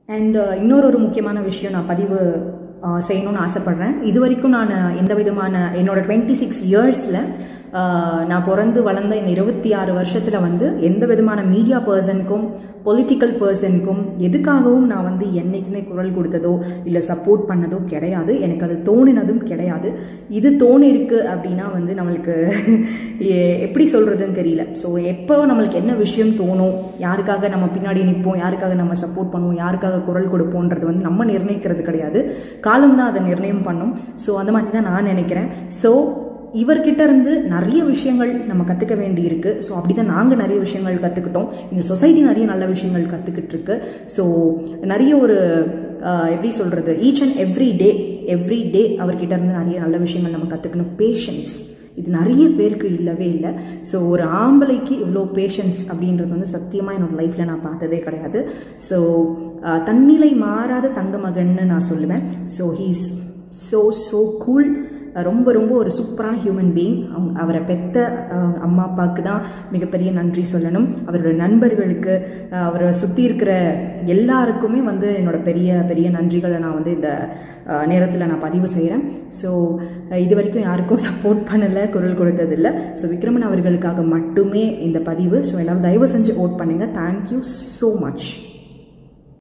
And இன்னொரு முக்கியமான விஷயம் நான் பதிவு செய்யணும்னு ஆசைப்பட்றேன். இது வரைக்கும் நான் எந்த விதமான என்னோட 26 இயர்ஸில் நான் பிறந்து வளர்ந்த இந்த 26 வருஷத்தில் வந்து எந்த விதமான மீடியா பர்சனுக்கும் பொலிட்டிக்கல் பர்சனுக்கும் எதுக்காகவும் நான் வந்து என்றைக்குமே குரல் கொடுத்ததோ இல்லை சப்போர்ட் பண்ணதோ கிடையாது. எனக்கு அது தோணினதும் கிடையாது. இது தோணிருக்கு அப்படின்னா வந்து நம்மளுக்கு எப்படி சொல்கிறதுன்னு தெரியல. ஸோ எப்போ நம்மளுக்கு என்ன விஷயம் தோணும், யாருக்காக நம்ம பின்னாடி நிற்போம், யாருக்காக நம்ம சப்போர்ட் பண்ணுவோம், யாருக்காக குரல் கொடுப்போன்றது வந்து நம்ம நிர்ணயிக்கிறது கிடையாது, காலம்தான் அதை நிர்ணயம் பண்ணும். ஸோ அந்த மாதிரி தான் நான் நினைக்கிறேன். ஸோ இவர்கிட்ட இருந்து நிறைய விஷயங்கள் நம்ம கற்றுக்க வேண்டி இருக்குது. ஸோ அப்படி தான் நாங்கள் நிறைய விஷயங்கள் கற்றுக்கிட்டோம். இந்த சொசைட்டி நிறைய நல்ல விஷயங்கள் கற்றுக்கிட்டு இருக்கு. ஸோ நிறைய ஒரு எப்படி சொல்கிறது, ஈச் அண்ட் எவ்ரி டே அவர்கிட்ட இருந்து நிறைய நல்ல விஷயங்கள் நம்ம கற்றுக்கணும். பேஷன்ஸ், இது நிறைய பேருக்கு இல்லவே இல்லை. ஸோ ஒரு ஆம்பளைக்கு இவ்வளோ பேஷன்ஸ் அப்படின்றது வந்து சத்தியமாக என்னோட லைஃப்பில் நான் பார்த்ததே கிடையாது. ஸோ தன்னிலை மாறாத தங்க மகன்னு நான் சொல்லுவேன். So he's so cool. ரொம்ப ரொம்ப ஒரு சூப்பரான ஹியூமன் பீயிங். அவரை பெற்ற அம்மா அப்பாவுக்கு தான் மிகப்பெரிய நன்றி சொல்லணும். அவரோட நண்பர்களுக்கு, அவரை சுற்றி இருக்கிற எல்லாருக்குமே வந்து என்னோட பெரிய பெரிய நன்றிகளை நான் வந்து இந்த நேரத்தில் நான் பதிவு செய்கிறேன். ஸோ இது வரைக்கும் யாருக்கும் சப்போர்ட் பண்ணலை, குரல் கொடுத்ததில்லை. ஸோ விக்ரமன் அவர்களுக்காக மட்டுமே இந்த பதிவு. ஸோ எல்லோரும் தயவு செஞ்சு ஓட் பண்ணுங்கள். Thank you so much.